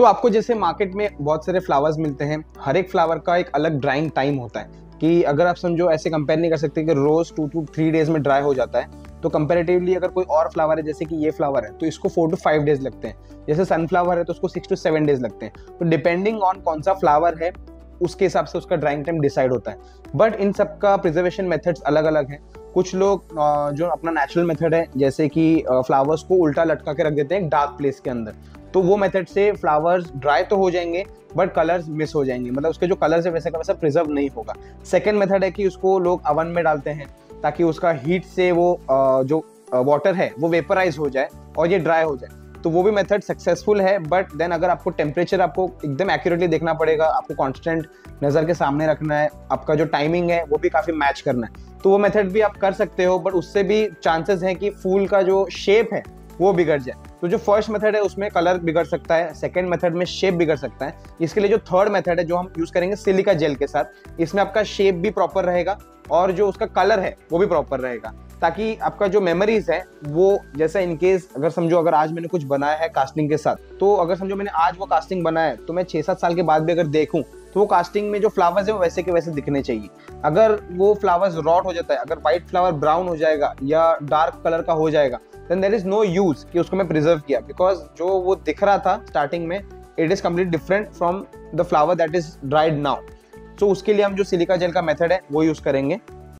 आपको जैसे मार्केट में बहुत सारे फ्लावर्स मिलते हैं, हर एक फ्लावर का एक अलग ड्राइंग टाइम होता है कि अगर आप समझो ऐसे कंपेयर नहीं कर सकते कि रोज 2 to 3 डेज में ड्राई हो जाता है, तो कंपेरेटिवली अगर कोई और फ्लावर है जैसे कि ये फ्लावर है तो इसको 4 to 5 डेज लगते हैं। जैसे सनफ्लावर है तो उसको 6 to 7 डेज लगते हैं। तो डिपेंडिंग ऑन कौन सा फ्लावर है उसके हिसाब से उसका ड्राइंग टाइम डिसाइड होता है। बट इन सबका प्रिजर्वेशन मेथड्स अलग अलग हैं। कुछ लोग जो अपना नेचुरल मेथड है जैसे कि फ्लावर्स को उल्टा लटका के रख देते हैं एक डार्क प्लेस के अंदर, तो वो मेथड से फ्लावर्स ड्राई तो हो जाएंगे बट कलर्स मिस हो जाएंगे, मतलब उसके जो कलर्स है वैसे का वैसा प्रिजर्व नहीं होगा। सेकेंड मेथड है कि उसको लोग अवन में डालते हैं ताकि उसका हीट से वो जो वाटर है वो वेपराइज हो जाए और ये ड्राई हो जाए, तो वो भी मेथड सक्सेसफुल है। बट देन अगर आपको टेम्परेचर आपको एकदम एक्यूरेटली देखना पड़ेगा, आपको कांस्टेंट नज़र के सामने रखना है, आपका जो टाइमिंग है वो भी काफ़ी मैच करना है, तो वो मेथड भी आप कर सकते हो। बट उससे भी चांसेस हैं कि फूल का जो शेप है वो बिगड़ जाए। तो जो फर्स्ट मेथड है उसमें कलर बिगड़ सकता है, सेकंड मेथड में शेप बिगड़ सकता है। इसके लिए जो थर्ड मेथड है जो हम यूज करेंगे सिलिका जेल के साथ, इसमें आपका शेप भी प्रॉपर रहेगा और जो उसका कलर है वो भी प्रॉपर रहेगा, ताकि आपका जो मेमोरीज है वो जैसा इनकेस अगर समझो अगर आज मैंने कुछ बनाया है कास्टिंग के साथ, तो अगर समझो मैंने आज वो कास्टिंग बनाया है तो मैं 6-7 साल के बाद भी अगर देखूं तो वो कास्टिंग में जो फ्लावर्स है वो वैसे के वैसे दिखने चाहिए। अगर वो फ्लावर्स रॉट हो जाता है, अगर व्हाइट फ्लावर ब्राउन हो जाएगा या डार्क कलर का हो जाएगा, then there is no use कि उसको मैं प्रिजर्व किया, बिकॉज जो वो दिख रहा था स्टार्टिंग में it is complete different from the flower that is dried now. तो उसके लिए हम जो सिलिका जेल का मेथड है वो यूज करेंगे।